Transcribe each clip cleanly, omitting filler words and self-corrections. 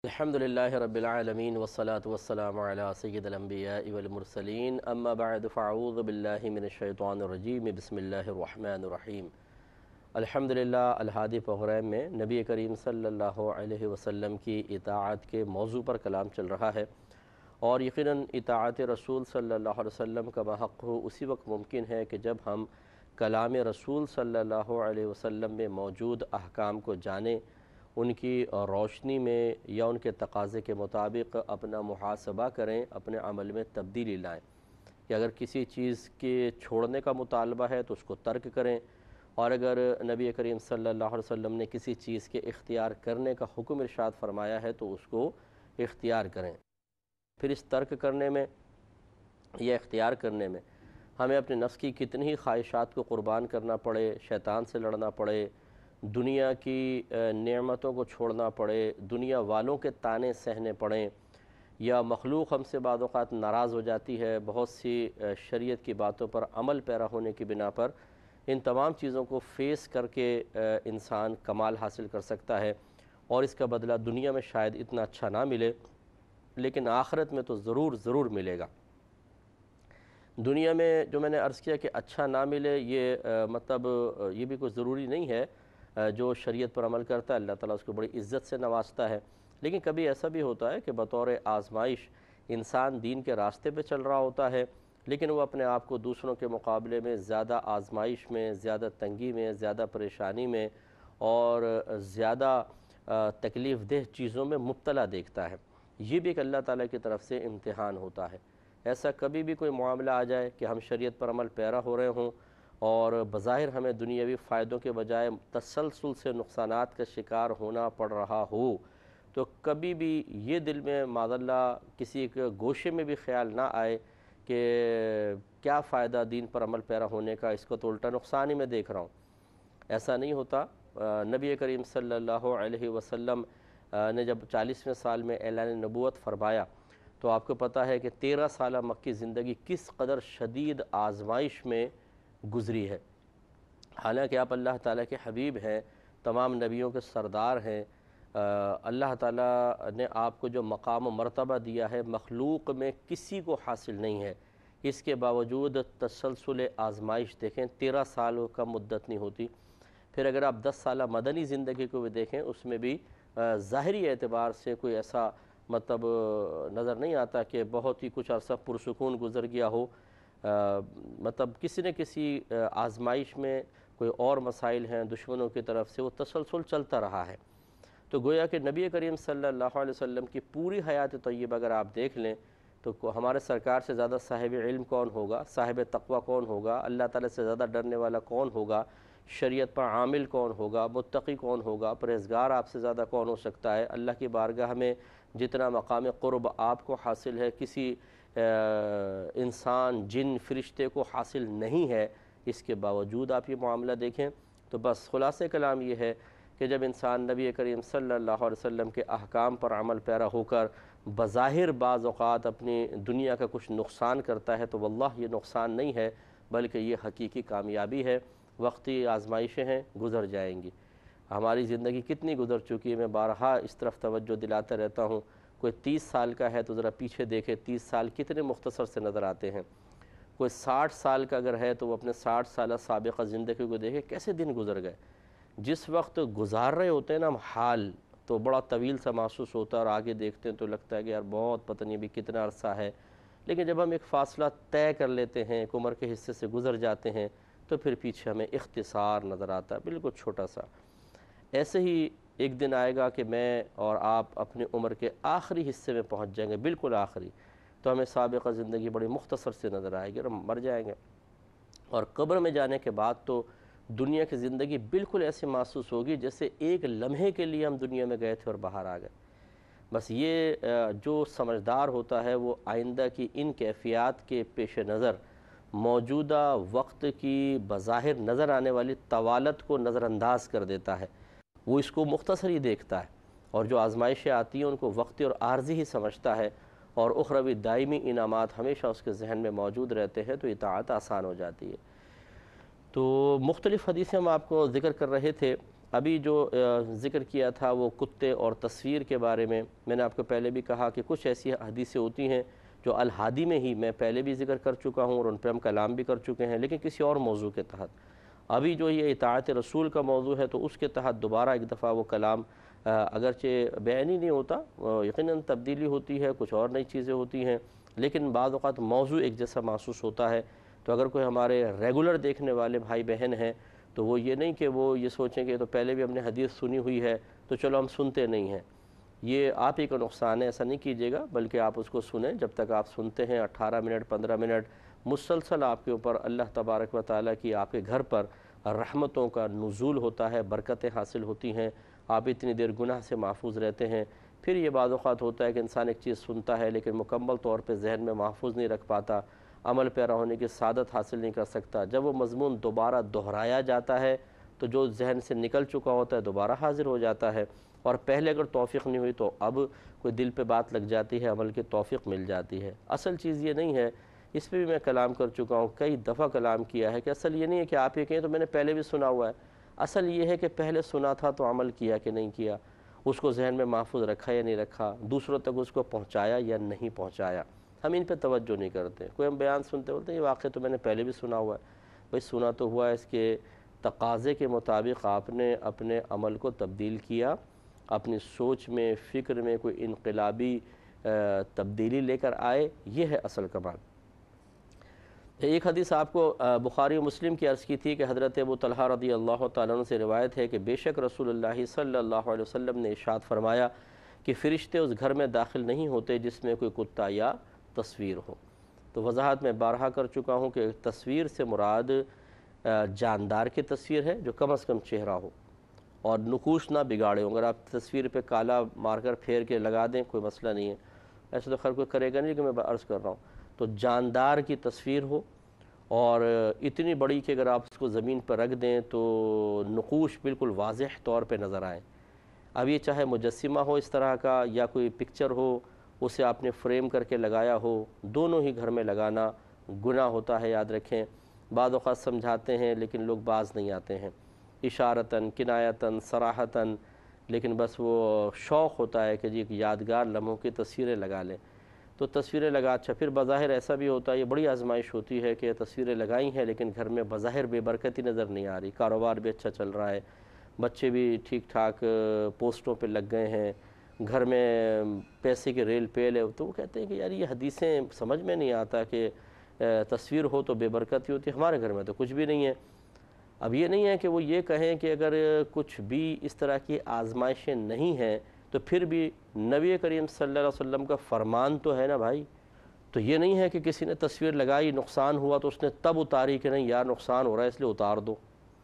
الحمدللہ رب العالمین والصلاة والسلام علی سید الانبیاء والمرسلین اما بعد فاعوذ باللہ من الشیطان الرجیم بسم اللہ الرحمن الرحیم۔ الحمدللہ الحادی پروگرام میں نبی کریم صلی اللہ علیہ وسلم کی اطاعت کے موضوع پر کلام چل رہا ہے، اور یقیناً اطاعت رسول صلی اللہ علیہ وسلم کا حق ہو اسی وقت ممکن ہے کہ جب ہم کلام رسول صلی اللہ علیہ وسلم میں موجود احکام کو جانیں، ان کی روشنی میں یا ان کے تقاضے کے مطابق اپنا محاسبہ کریں، اپنے عمل میں تبدیلی لائیں کہ اگر کسی چیز کے چھوڑنے کا مطالبہ ہے تو اس کو ترک کریں، اور اگر نبی کریم صلی اللہ علیہ وسلم نے کسی چیز کے اختیار کرنے کا حکم ارشاد فرمایا ہے تو اس کو اختیار کریں۔ پھر اس ترک کرنے میں یا اختیار کرنے میں ہمیں اپنے نفس کی کتنی ہی خواہشات کو قربان کرنا پڑے، شیطان سے لڑنا پڑے، دنیا کی نعمتوں کو چھوڑنا پڑے، دنیا والوں کے طعنے سہنے پڑیں، یا مخلوق ہم سے بعض اوقات ناراض ہو جاتی ہے بہت سی شریعت کی باتوں پر عمل پیرا ہونے کی بنا پر، ان تمام چیزوں کو فیس کر کے انسان کمال حاصل کر سکتا ہے، اور اس کا بدلہ دنیا میں شاید اتنا اچھا نہ ملے لیکن آخرت میں تو ضرور ملے گا۔ دنیا میں جو میں نے عرض کیا کہ اچھا نہ ملے، یہ مطلب یہ بھی کوئی ضروری نہیں ہے۔ جو شریعت پر عمل کرتا ہے اللہ تعالیٰ اس کو بڑی عزت سے نوازتا ہے، لیکن کبھی ایسا بھی ہوتا ہے کہ بطور آزمائش انسان دین کے راستے پہ چل رہا ہوتا ہے، لیکن وہ اپنے آپ کو دوسروں کے مقابلے میں زیادہ آزمائش میں، زیادہ تنگی میں، زیادہ پریشانی میں اور زیادہ تکلیف دہ چیزوں میں مبتلا دیکھتا ہے۔ یہ بھی ایک اللہ تعالیٰ کی طرف سے امتحان ہوتا ہے۔ ایسا کبھی بھی کوئی معاملہ آ جائے کہ ہم شریعت پر عمل پیرا ہو رہے ہوں اور بظاہر ہمیں دنیاوی فائدوں کے بجائے تسلسل سے نقصانات کا شکار ہونا پڑ رہا ہو، تو کبھی بھی یہ دل میں معاذ اللہ کسی ایک گوشے میں بھی خیال نہ آئے کہ کیا فائدہ دین پر عمل پیرا ہونے کا، اس کو تو الٹا نقصان ہی میں دیکھ رہا ہوں۔ ایسا نہیں ہوتا۔ نبی کریم صلی اللہ علیہ وسلم نے جب 40ویں سال میں اعلان نبوت فرمایا تو آپ کو پتہ ہے کہ 13 سالہ مکی زندگی کس قدر شدید آزمائش میں گزری ہے۔ حالانکہ آپ اللہ تعالیٰ کے حبیب ہیں، تمام نبیوں کے سردار ہیں، اللہ تعالیٰ نے آپ کو جو مقام و مرتبہ دیا ہے مخلوق میں کسی کو حاصل نہیں ہے، اس کے باوجود تسلسل آزمائش دیکھیں، 13 سال کا مدت نہیں ہوتی۔ پھر اگر آپ 10 سالہ مدنی زندگی کو بھی دیکھیں، اس میں بھی ظاہری اعتبار سے کوئی ایسا مطلب نظر نہیں آتا کہ بہت ہی کچھ عرصہ پرسکون گزر گیا ہو، مطلب کسی نہ کسی آزمائش میں کوئی اور مسائل ہیں دشمنوں کی طرف سے، وہ تسلسل چلتا رہا ہے۔ تو گویا کہ نبی کریم صلی اللہ علیہ وسلم کی پوری حیات طیبہ اگر آپ دیکھ لیں تو ہمارے سرکار سے زیادہ صاحب علم کون ہوگا، صاحب تقوی کون ہوگا، اللہ تعالیٰ سے زیادہ ڈرنے والا کون ہوگا، شریعت پر عامل کون ہوگا، متقی کون ہوگا، پرہیزگار آپ سے زیادہ کون ہو سکتا ہے۔ اللہ کی بارگاہ میں جتنا مقام قرب آپ کو حاصل ہے کسی انسان، جن، فرشتے کو حاصل نہیں ہے، اس کے باوجود آپ یہ معاملہ دیکھیں۔ تو بس خلاصہ کلام یہ ہے کہ جب انسان نبی کریم صلی اللہ علیہ وسلم کے احکام پر عمل پیرا ہو کر بظاہر بعض اوقات اپنی دنیا کا کچھ نقصان کرتا ہے تو واللہ یہ نقصان نہیں ہے بلکہ یہ حقیقی کامیابی ہے۔ وقتی آزمائشیں ہیں، گزر جائیں گی۔ ہماری زندگی کتنی گزر چکی ہے، میں بارہا اس طرف توجہ دلاتا رہتا ہوں۔ کوئی 30 سال کا ہے تو ذرا پیچھے دیکھے 30 سال کتنے مختصر سے نظر آتے ہیں۔ کوئی 60 سال کا اگر ہے تو وہ اپنے 60 سالہ سابقہ زندگی کو دیکھے کیسے دن گزر گئے۔ جس وقت گزار رہے ہوتے ہیں نا ہم حال، تو بڑا طویل سا محسوس ہوتا ہے، اور آگے دیکھتے ہیں تو لگتا ہے کہ یار بہت پتہ نہیں ابھی کتنا عرصہ ہے، لیکن جب ہم ایک فاصلہ طے کر لیتے ہیں، ایک عمر کے حصے سے گزر جاتے ہیں تو پھر پیچھے ہمیں اختصار نظر آتا ہے، بالکل چھوٹا سا۔ ایسے ہی ایک دن آئے گا کہ میں اور آپ اپنی عمر کے آخری حصے میں پہنچ جائیں گے، بالکل آخری، تو ہمیں سابقہ زندگی بڑی مختصر سے نظر آئے گی اور ہم مر جائیں گے۔ اور قبر میں جانے کے بعد تو دنیا کی زندگی بالکل ایسی محسوس ہوگی جیسے ایک لمحے کے لیے ہم دنیا میں گئے تھے اور باہر آ گئے۔ بس یہ جو سمجھدار ہوتا ہے وہ آئندہ کی ان کیفیات کے پیش نظر موجودہ وقت کی بظاہر نظر آنے والی طوالت کو نظر انداز کر دیتا ہے، وہ اس کو مختصر ہی دیکھتا ہے، اور جو آزمائشیں آتی ہیں ان کو وقتی اور عارضی ہی سمجھتا ہے، اور اخروی دائمی انعامات ہمیشہ اس کے ذہن میں موجود رہتے ہیں، تو اطاعت آسان ہو جاتی ہے۔ تو مختلف حدیثیں ہم آپ کو ذکر کر رہے تھے، ابھی جو ذکر کیا تھا وہ کتے اور تصویر کے بارے میں نے آپ کو پہلے بھی کہا کہ کچھ ایسی حدیثیں ہوتی ہیں جو الحادی میں ہی میں پہلے بھی ذکر کر چکا ہوں اور ان پہ ہم کلام بھی کر چکے ہیں، لیکن کسی اور موضوع کے تحت۔ ابھی جو یہ اطاعت رسول کا موضوع ہے تو اس کے تحت دوبارہ ایک دفعہ وہ کلام اگرچہ بیان ہی نہیں ہوتا، یقیناً تبدیلی ہوتی ہے، کچھ اور نئی چیزیں ہوتی ہیں، لیکن بعض اوقات موضوع ایک جیسا محسوس ہوتا ہے۔ تو اگر کوئی ہمارے ریگولر دیکھنے والے بھائی بہن ہیں تو وہ یہ نہیں کہ وہ یہ سوچیں کہ تو پہلے بھی ہم نے حدیث سنی ہوئی ہے تو چلو ہم سنتے نہیں ہیں، یہ آپ ہی کا نقصان ہے، ایسا نہیں کیجیے گا، بلکہ آپ اس کو سنیں۔ جب تک آپ سنتے ہیں 18 منٹ 15 منٹ مسلسل آپ کے اوپر اللہ تبارک و تعالیٰ کی آپ کے گھر پر رحمتوں کا نزول ہوتا ہے، برکتیں حاصل ہوتی ہیں، آپ اتنی دیر گناہ سے محفوظ رہتے ہیں۔ پھر یہ بعض اوقات ہوتا ہے کہ انسان ایک چیز سنتا ہے لیکن مکمل طور پہ ذہن میں محفوظ نہیں رکھ پاتا، عمل پیرا ہونے کی سعادت حاصل نہیں کر سکتا۔ جب وہ مضمون دوبارہ دہرایا جاتا ہے تو جو ذہن سے نکل چکا ہوتا ہے دوبارہ حاضر ہو جاتا ہے، اور پہلے اگر توفیق نہیں ہوئی تو اب کوئی دل پہ بات لگ جاتی ہے، عمل کی توفیق مل جاتی ہے۔ اصل چیز یہ نہیں ہے، اس پہ بھی میں کلام کر چکا ہوں، کئی دفعہ کلام کیا ہے کہ اصل یہ نہیں ہے کہ آپ یہ کہیں تو میں نے پہلے بھی سنا ہوا ہے، اصل یہ ہے کہ پہلے سنا تھا تو عمل کیا کہ نہیں کیا، اس کو ذہن میں محفوظ رکھا یا نہیں رکھا، دوسروں تک اس کو پہنچایا یا نہیں پہنچایا۔ ہم ان پہ توجہ نہیں کرتے، کوئی ہم بیان سنتے ہوتے ہیں یہ واقعہ تو میں نے پہلے بھی سنا ہوا ہے، بھئی سنا تو ہوا ہے، اس کے تقاضے کے مطابق آپ نے اپنے عمل کو تبدیل کیا، اپنی سوچ میں فکر میں کوئی انقلابی تبدیلی لے کر آئے، یہ ہے اصل کمال۔ ایک حدیث آپ کو بخاری و مسلم کی عرض کی تھی کہ حضرت ابو طلحہ رضی اللہ تعالیٰ عنہ سے روایت ہے کہ بے شک رسول اللہ صلی اللہ علیہ وسلم نے ارشاد فرمایا کہ فرشتے اس گھر میں داخل نہیں ہوتے جس میں کوئی کتا یا تصویر ہو۔ تو وضاحت میں بارہا کر چکا ہوں کہ تصویر سے مراد جاندار کی تصویر ہے جو کم از کم چہرہ ہو اور نقوش نہ بگاڑے ہو۔ اگر آپ تصویر پہ کالا مار کر پھیر کے لگا دیں کوئی مسئلہ نہیں ہے، ایسے تو خیر کوئی کرے گا نہیں کہ میں عرض کر رہا ہوں۔ تو جاندار کی تصویر ہو اور اتنی بڑی کہ اگر آپ اس کو زمین پر رکھ دیں تو نقوش بالکل واضح طور پہ نظر آئیں۔ اب یہ چاہے مجسمہ ہو اس طرح کا یا کوئی پکچر ہو، اسے آپ نے فریم کر کے لگایا ہو، دونوں ہی گھر میں لگانا گناہ ہوتا ہے، یاد رکھیں۔ بعض اوقات سمجھاتے ہیں لیکن لوگ باز نہیں آتے ہیں، اشارتاً کنایتاً صراحتاً، لیکن بس وہ شوق ہوتا ہے کہ جی ایک یادگار لمحوں کی تصویریں لگا لیں۔ تو تصویریں لگا، اچھا پھر بظاہر ایسا بھی ہوتا ہے، یہ بڑی آزمائش ہوتی ہے کہ تصویریں لگائی ہیں لیکن گھر میں بظاہر بے برکتی نظر نہیں آ رہی، کاروبار بھی اچھا چل رہا ہے، بچے بھی ٹھیک ٹھاک پوسٹوں پہ لگ گئے ہیں، گھر میں پیسے کی ریل پیل ہے، تو وہ کہتے ہیں کہ یار یہ حدیثیں سمجھ میں نہیں آتا کہ تصویر ہو تو بے برکتی ہوتی ہے، ہمارے گھر میں تو کچھ بھی نہیں ہے۔ اب یہ نہیں ہے کہ وہ یہ کہیں کہ اگر کچھ بھی اس طرح کی آزمائشیں نہیں ہیں تو پھر بھی نبی کریم صلی اللہ علیہ وسلم کا فرمان تو ہے نا بھائی، تو یہ نہیں ہے کہ کسی نے تصویر لگائی نقصان ہوا تو اس نے تب اتاری کہ نہیں یار نقصان ہو رہا ہے اس لیے اتار دو،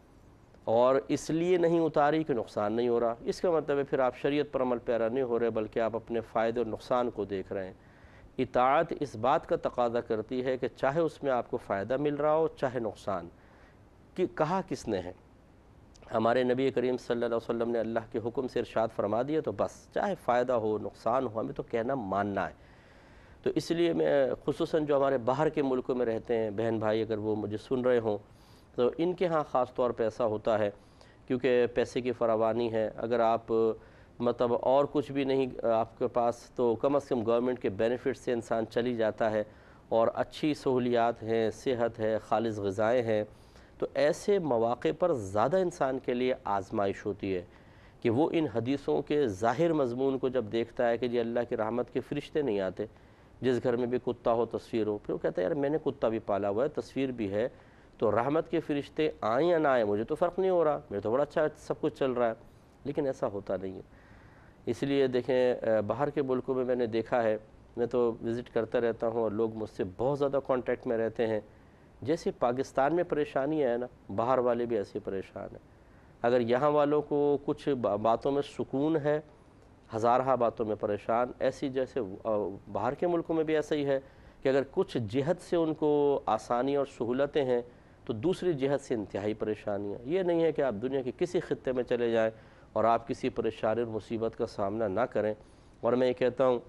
اور اس لیے نہیں اتاری کہ نقصان نہیں ہو رہا، اس کا مطلب ہے پھر آپ شریعت پر عمل پیرا نہیں ہو رہے بلکہ آپ اپنے فائدے اور نقصان کو دیکھ رہے ہیں۔ اطاعت اس بات کا تقاضا کرتی ہے کہ چاہے اس میں آپ کو فائدہ مل رہا ہو چاہے نقصان، کہ کہا کس نے ہے؟ ہمارے نبی کریم صلی اللہ علیہ وسلم نے اللہ کے حکم سے ارشاد فرما دیا تو بس، چاہے فائدہ ہو نقصان ہو ہمیں تو کہنا ماننا ہے۔ تو اس لیے میں خصوصاً جو ہمارے باہر کے ملکوں میں رہتے ہیں بہن بھائی اگر وہ مجھے سن رہے ہوں تو ان کے ہاں خاص طور پہ ایسا ہوتا ہے کیونکہ پیسے کی فراوانی ہے، اگر آپ مطلب اور کچھ بھی نہیں آپ کے پاس تو کم از کم گورنمنٹ کے بینیفٹ سے انسان چلی جاتا ہے اور اچھی سہولیات ہیں، صحت ہے، خالص غذائیں ہیں، تو ایسے مواقع پر زیادہ انسان کے لیے آزمائش ہوتی ہے کہ وہ ان حدیثوں کے ظاہر مضمون کو جب دیکھتا ہے کہ جی اللہ کی رحمت کے فرشتے نہیں آتے، جس گھر میں بھی کتا ہو تصویر ہو، پھر وہ کہتا ہے یار میں نے کتا بھی پالا ہوا ہے تصویر بھی ہے، تو رحمت کے فرشتے آئیں یا نہ آئیں مجھے تو فرق نہیں ہو رہا، میرے تو بڑا اچھا سب کچھ چل رہا ہے، لیکن ایسا ہوتا نہیں ہے۔ اس لیے دیکھیں باہر کے ملکوں میں نے دیکھا ہے، میں تو وزٹ کرتا رہتا ہوں اور لوگ مجھ سے بہت زیادہ کانٹیکٹ میں رہتے ہیں، جیسے پاکستان میں پریشانی ہے نا باہر والے بھی ایسے پریشان ہیں۔ اگر یہاں والوں کو کچھ باتوں میں سکون ہے، ہزارہ باتوں میں پریشان، ایسی جیسے باہر کے ملکوں میں بھی ایسا ہی ہے کہ اگر کچھ جہت سے ان کو آسانی اور سہولتیں ہیں تو دوسری جہت سے انتہائی پریشانیاں۔ یہ نہیں ہے کہ آپ دنیا کے کسی خطے میں چلے جائیں اور آپ کسی پریشانی اور مصیبت کا سامنا نہ کریں، اور میں یہ کہتا ہوں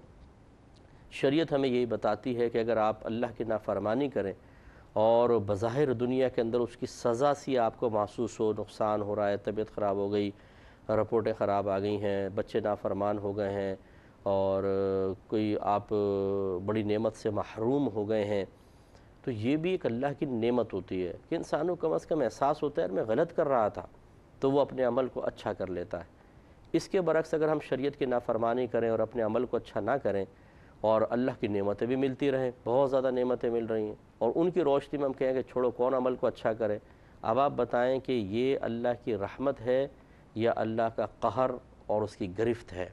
شریعت ہمیں یہی بتاتی ہے کہ اگر آپ اللہ کی نافرمانی کریں اور بظاہر دنیا کے اندر اس کی سزا سی آپ کو محسوس ہو، نقصان ہو رہا ہے، طبیعت خراب ہو گئی، رپورٹیں خراب آ گئی ہیں، بچے نافرمان ہو گئے ہیں، اور کوئی آپ بڑی نعمت سے محروم ہو گئے ہیں، تو یہ بھی ایک اللہ کی نعمت ہوتی ہے کہ انسانوں کم از کم احساس ہوتا ہے میں غلط کر رہا تھا، تو وہ اپنے عمل کو اچھا کر لیتا ہے۔ اس کے برعکس اگر ہم شریعت کی نافرمانی کریں اور اپنے عمل کو اچھا نہ کریں اور اللہ کی نعمتیں بھی ملتی رہیں، بہت زیادہ نعمتیں مل رہی ہیں، اور ان کی روشنی میں ہم کہیں کہ چھوڑو کون عمل کو اچھا کرے، اب آپ بتائیں کہ یہ اللہ کی رحمت ہے یا اللہ کا قہر اور اس کی گرفت ہے؟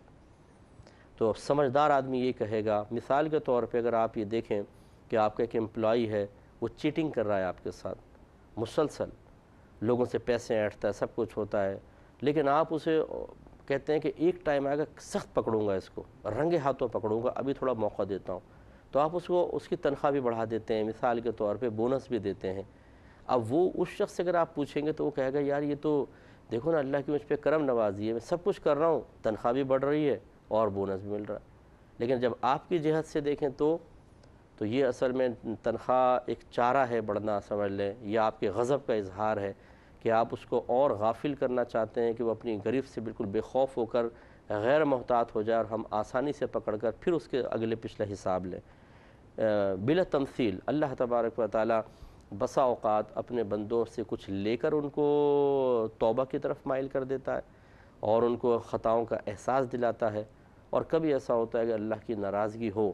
تو سمجھدار آدمی یہ کہے گا، مثال کے طور پہ اگر آپ یہ دیکھیں کہ آپ کا ایک امپلائی ہے، وہ چیٹنگ کر رہا ہے آپ کے ساتھ مسلسل، لوگوں سے پیسے اینٹھتا ہے، سب کچھ ہوتا ہے، لیکن آپ اسے کہتے ہیں کہ ایک ٹائم آئے گا سخت پکڑوں گا، اس کو رنگے ہاتھوں پکڑوں گا، ابھی تھوڑا موقع دیتا ہوں، تو آپ اس کی تنخواہ بھی بڑھا دیتے ہیں، مثال کے طور پہ بونس بھی دیتے ہیں۔ اب وہ اس شخص سے اگر آپ پوچھیں گے تو وہ کہے گا یار یہ تو دیکھو نا اللہ کی مجھ پہ کرم نوازی ہے، میں سب کچھ کر رہا ہوں، تنخواہ بھی بڑھ رہی ہے اور بونس بھی مل رہا ہے۔ لیکن جب آپ کی جہت سے دیکھیں تو یہ اصل میں تنخواہ ایک چارہ ہے بڑھنا سمجھ لیں، یا آپ کے غضب کا اظہار ہے کہ آپ اس کو اور غافل کرنا چاہتے ہیں کہ وہ اپنی گرفت سے بالکل بے خوف ہو کر غیر محتاط ہو جائے اور ہم آسانی سے پکڑ کر پھر اس کے اگلے پچھلے حساب لیں۔ بلا تمثیل اللہ تبارک و تعالی بسا اوقات اپنے بندوں سے کچھ لے کر ان کو توبہ کی طرف مائل کر دیتا ہے اور ان کو خطاؤں کا احساس دلاتا ہے، اور کبھی ایسا ہوتا ہے کہ اللہ کی ناراضگی ہو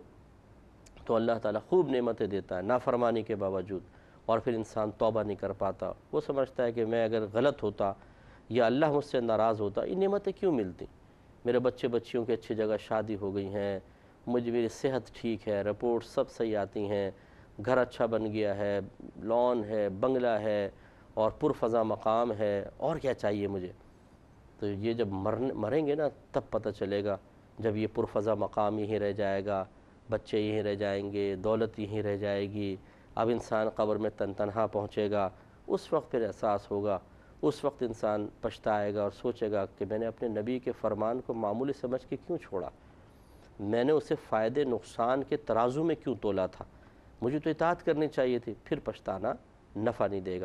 تو اللہ تعالیٰ خوب نعمتیں دیتا ہے نافرمانی کے باوجود، اور پھر انسان توبہ نہیں کر پاتا، وہ سمجھتا ہے کہ میں اگر غلط ہوتا یا اللہ مجھ سے ناراض ہوتا یہ نعمتیں کیوں ملتی، میرے بچے بچیوں کی اچھی جگہ شادی ہو گئی ہیں، میری صحت ٹھیک ہے، رپورٹ سب صحیح آتی ہیں، گھر اچھا بن گیا ہے، لون ہے، بنگلہ ہے اور پرفضا مقام ہے، اور کیا چاہیے مجھے؟ تو یہ جب مریں گے نا تب پتہ چلے گا، جب یہ پرفضا مقام یہیں رہ جائے گا، بچے یہیں رہ جائیں گے، دولت یہیں رہ جائے گی، اب انسان قبر میں تنہا پہنچے گا، اس وقت پھر احساس ہوگا، اس وقت انسان پچھتائے گا اور سوچے گا کہ میں نے اپنے نبی کے فرمان کو معمولی سمجھ کے کیوں چھوڑا، میں نے اسے فائدے نقصان کے ترازو میں کیوں تولا تھا، مجھے تو اطاعت کرنی چاہیے تھی، پھر پچھتانا نفع نہیں دے گا۔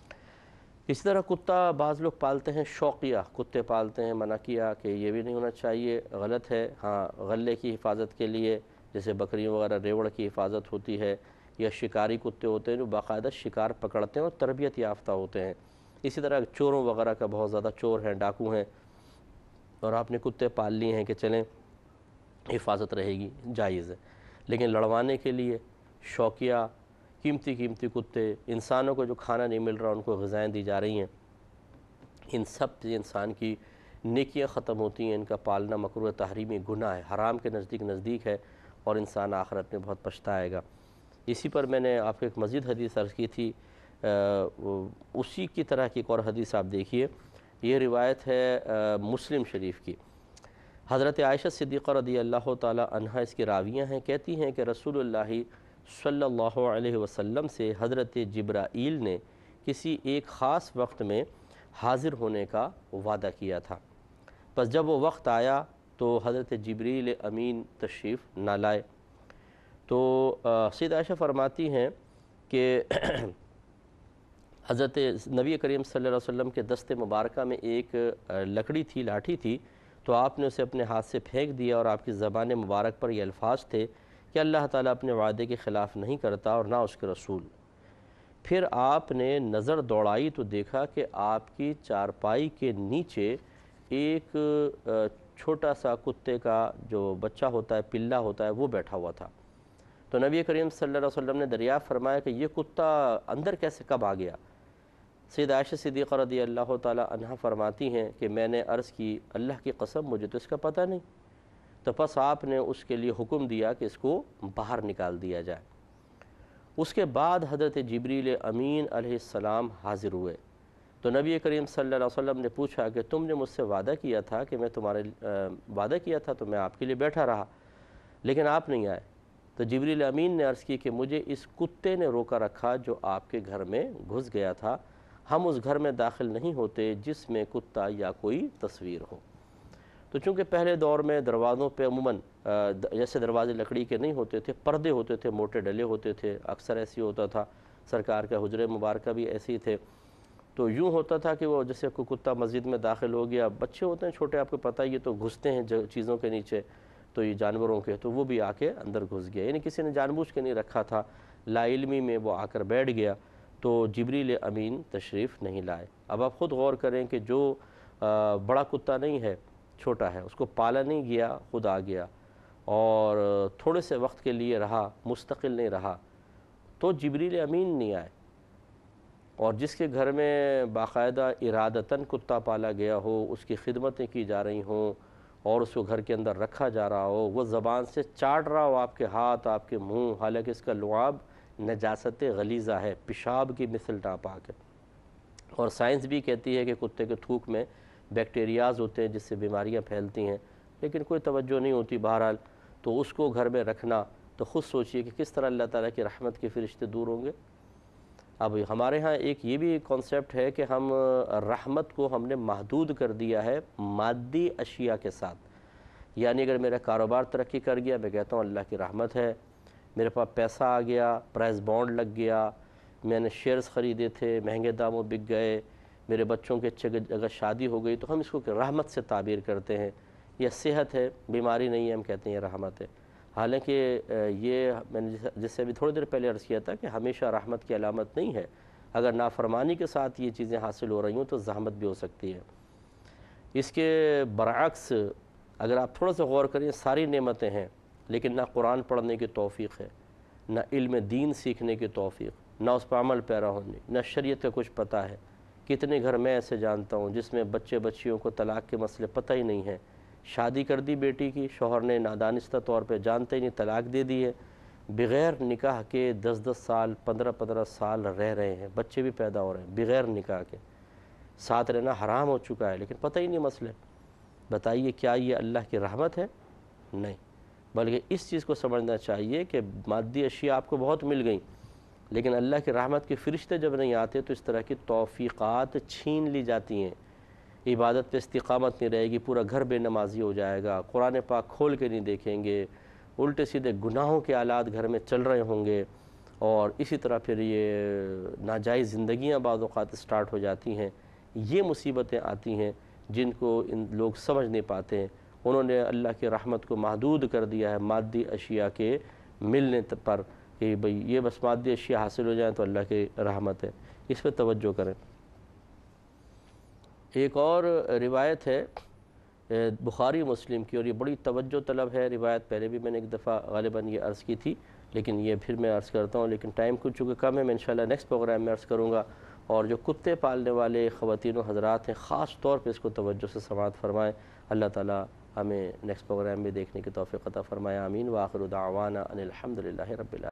اسی طرح کتا بعض لوگ پالتے ہیں، شوقیہ کتے پالتے ہیں، منع کیا کہ یہ بھی نہیں ہونا چاہیے، غلط ہے، ہاں غلے کی حفاظت کے لیے جیسے بکریوں وغیرہ ریوڑ کی حفاظت ہوتی ہے، یا شکاری کتے ہوتے ہیں جو باقاعدہ شکار پکڑتے ہیں اور تربیت یافتہ ہوتے ہیں، اسی طرح چوروں وغیرہ کا بہت زیادہ چور ہیں، ڈاکو ہیں، اور آپ نے کتے پال لیے ہیں کہ چلیں حفاظت رہے گی، جائز ہے، لیکن لڑوانے کے لیے شوقیہ قیمتی کتے، انسانوں کو جو کھانا نہیں مل رہا ان کو غذائیں دی جا رہی ہیں، ان سب سے انسان کی نیکیاں ختم ہوتی ہیں، ان کا پالنا مکروہ تحریمی گناہ ہے، حرام کے نزدیک ہے، اور انسان آخرت میں بہت پچھتائے گا۔ اسی پر میں نے آپ کو ایک مزید حدیث عرض کی تھی، اسی کی طرح کی ایک اور حدیث آپ دیکھیے، یہ روایت ہے مسلم شریف کی، حضرت عائشہ صدیقہ رضی اللہ تعالی عنہ اس کی راویہ ہیں، کہتی ہیں کہ رسول اللہ صلی اللہ علیہ وسلم سے حضرت جبرائیل نے کسی ایک خاص وقت میں حاضر ہونے کا وعدہ کیا تھا، پس جب وہ وقت آیا تو حضرت جبریل امین تشریف نہ لائے، تو سید عائشہ فرماتی ہیں کہ حضرت نبی کریم صلی اللہ علیہ وسلم کے دست مبارکہ میں ایک لکڑی تھی، لاٹھی تھی، تو آپ نے اسے اپنے ہاتھ سے پھینک دیا، اور آپ کی زبان مبارک پر یہ الفاظ تھے کہ اللہ تعالیٰ اپنے وعدے کے خلاف نہیں کرتا اور نہ اس کے رسول۔ پھر آپ نے نظر دوڑائی تو دیکھا کہ آپ کی چارپائی کے نیچے ایک چھوٹا سا کتے کا جو بچہ ہوتا ہے، پلہ ہوتا ہے، وہ بیٹھا ہوا تھا، تو نبی کریم صلی اللہ علیہ وسلم نے دریافت فرمایا کہ یہ کتا اندر کیسے کب آ گیا؟ سید عائشہ صدیقہ رضی اللہ تعالی عنہ فرماتی ہیں کہ میں نے عرض کی اللہ کی قسم مجھے تو اس کا پتہ نہیں، تو پس آپ نے اس کے لیے حکم دیا کہ اس کو باہر نکال دیا جائے۔ اس کے بعد حضرت جبریل امین علیہ السلام حاضر ہوئے، تو نبی کریم صلی اللہ علیہ وسلم نے پوچھا کہ تم نے مجھ سے وعدہ کیا تھا کہ میں تمہارے وعدہ کیا تھا تو میں آپ کے لیے بیٹھا رہا، لیکن آپ نہیں آئے، تو جبریل امین نے عرض کی کہ مجھے اس کتے نے روکا رکھا جو آپ کے گھر میں گھس گیا تھا، ہم اس گھر میں داخل نہیں ہوتے جس میں کتا یا کوئی تصویر ہو۔ تو چونکہ پہلے دور میں دروازوں پہ عموماً جیسے دروازے لکڑی کے نہیں ہوتے تھے، پردے ہوتے تھے، موٹے ڈلے ہوتے تھے، اکثر ایسی ہوتا تھا، سرکار کا حجرہ مبارکہ بھی ایسے ہی تھے، تو یوں ہوتا تھا کہ وہ جیسے کوئی کتا مسجد میں داخل ہو گیا، بچے ہوتے ہیں چھوٹے، آپ کو پتہ ہی ہے، تو گھستے ہیں چیزوں کے نیچے، تو یہ جانوروں کے، تو وہ بھی آ کے اندر گھس گیا، یعنی کسی نے جان بوجھ کے نہیں رکھا تھا، لا علمی میں وہ آ کر بیٹھ گیا، تو جبریل امین تشریف نہیں لائے۔ اب آپ خود غور کریں کہ جو بڑا کتا نہیں ہے، چھوٹا ہے، اس کو پالا نہیں گیا، خود آ گیا اور تھوڑے سے وقت کے لیے رہا، مستقل نہیں رہا، تو جبریل امین نہیں آئے۔ اور جس کے گھر میں باقاعدہ ارادتاً کتا پالا گیا ہو، اس کی خدمتیں کی جا رہی ہوں اور اس کو گھر کے اندر رکھا جا رہا ہو، وہ زبان سے چاٹ رہا ہو آپ کے ہاتھ، آپ کے منہ، حالانکہ اس کا لعاب نجاست غلیظہ ہے، پیشاب کی مثل ناپاک ہے، اور سائنس بھی کہتی ہے کہ کتے کے تھوک میں بیکٹیریاز ہوتے ہیں جس سے بیماریاں پھیلتی ہیں، لیکن کوئی توجہ نہیں ہوتی بہرحال۔ تو اس کو گھر میں رکھنا، تو خود سوچئے کہ کس طرح اللہ تعالیٰ کی رحمت کے فرشتے دور ہوں گے۔ اب ہمارے ہاں ایک یہ بھی کانسیپٹ ہے کہ ہم رحمت کو ہم نے محدود کر دیا ہے مادی اشیاء کے ساتھ، یعنی اگر میرا کاروبار ترقی کر گیا، میں کہتا ہوں اللہ کی رحمت ہے، میرے پاس پیسہ آ گیا، پرائز بانڈ لگ گیا، میں نے شیئرز خریدے تھے، مہنگے داموں بک گئے، میرے بچوں کے اچھے اگر شادی ہو گئی، تو ہم اس کو رحمت سے تعبیر کرتے ہیں، یا صحت ہے، بیماری نہیں ہے، ہم کہتے ہیں یہ رحمت ہے۔ حالانکہ یہ میں نے جس سے بھی تھوڑی دیر پہلے عرض کیا تھا کہ ہمیشہ رحمت کی علامت نہیں ہے، اگر نافرمانی کے ساتھ یہ چیزیں حاصل ہو رہی ہوں تو زحمت بھی ہو سکتی ہے۔ اس کے برعکس اگر آپ تھوڑا سا غور کریں، ساری نعمتیں ہیں، لیکن نہ قرآن پڑھنے کی توفیق ہے، نہ علم دین سیکھنے کی توفیق، نہ اس پر عمل پیرا ہونے، نہ شریعت کا کچھ پتہ ہے۔ کتنے گھر میں ایسے جانتا ہوں جس میں بچے بچیوں کو طلاق کے مسئلے پتہ ہی نہیں ہیں، شادی کر دی بیٹی کی، شوہر نے نادانستہ طور پہ جانتے ہی نہیں طلاق دے دی ہے، بغیر نکاح کے 10 سال 15 سال رہ رہے ہیں، بچے بھی پیدا ہو رہے ہیں بغیر نکاح کے، ساتھ رہنا حرام ہو چکا ہے، لیکن پتہ ہی نہیں مسئلے۔ بتائیے کیا یہ اللہ کی رحمت ہے؟ نہیں، بلکہ اس چیز کو سمجھنا چاہیے کہ مادی اشیاء آپ کو بہت مل گئیں، لیکن اللہ کی رحمت کے فرشتے جب نہیں آتے تو اس طرح کی توفیقات چھین لی جاتی ہیں، عبادت پہ استقامت نہیں رہے گی، پورا گھر بے نمازی ہو جائے گا، قرآن پاک کھول کے نہیں دیکھیں گے، الٹے سیدھے گناہوں کے آلات گھر میں چل رہے ہوں گے، اور اسی طرح پھر یہ ناجائز زندگیاں بعض اوقات سٹارٹ ہو جاتی ہیں۔ یہ مصیبتیں آتی ہیں جن کو ان لوگ سمجھ نہیں پاتے ہیں، انہوں نے اللہ کی رحمت کو محدود کر دیا ہے مادی اشیاء کے ملنے پر، کہ بھئی یہ بس مادی اشیاء حاصل ہو جائیں تو اللہ کی رحمت ہے، اس پہ توجہ کریں۔ ایک اور روایت ہے بخاری مسلم کی، اور یہ بڑی توجہ طلب ہے روایت، پہلے بھی میں نے ایک دفعہ غالباً یہ عرض کی تھی، لیکن یہ پھر میں عرض کرتا ہوں، لیکن ٹائم کچھ چونکہ کم ہے، میں انشاءاللہ نیکسٹ پروگرام میں عرض کروں گا۔ اور جو کتے پالنے والے خواتین و حضرات ہیں، خاص طور پہ اس کو توجہ سے سماعت فرمائیں، اللہ تعالیٰ ہمیں نیکسٹ پروگرام میں دیکھنے کی توفیق عطا فرمائے، آمین۔ وآخر دعوانا ان الحمدللہ رب العالمین۔